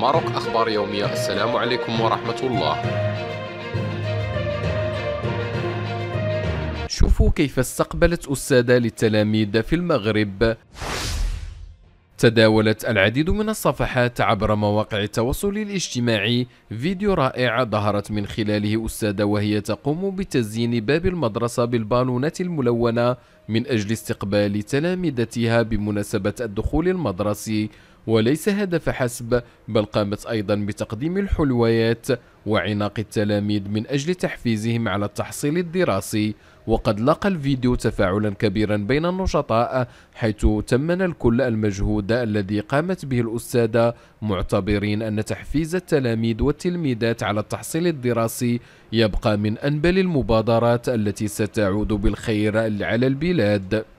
ماروك أخبار يومية. السلام عليكم ورحمة الله. شوفوا كيف استقبلت أستاذة للتلاميذ في المغرب. تداولت العديد من الصفحات عبر مواقع التواصل الاجتماعي فيديو رائع ظهرت من خلاله أستاذة وهي تقوم بتزيين باب المدرسة بالبالونات الملونة من أجل استقبال تلامذتها بمناسبة الدخول المدرسي. وليس هذا فحسب، بل قامت أيضا بتقديم الحلويات وعناق التلاميذ من أجل تحفيزهم على التحصيل الدراسي. وقد لقى الفيديو تفاعلا كبيرا بين النشطاء، حيث تمن الكل المجهود الذي قامت به الأستاذة، معتبرين أن تحفيز التلاميذ والتلميذات على التحصيل الدراسي يبقى من أنبل المبادرات التي ستعود بالخير على البلاد.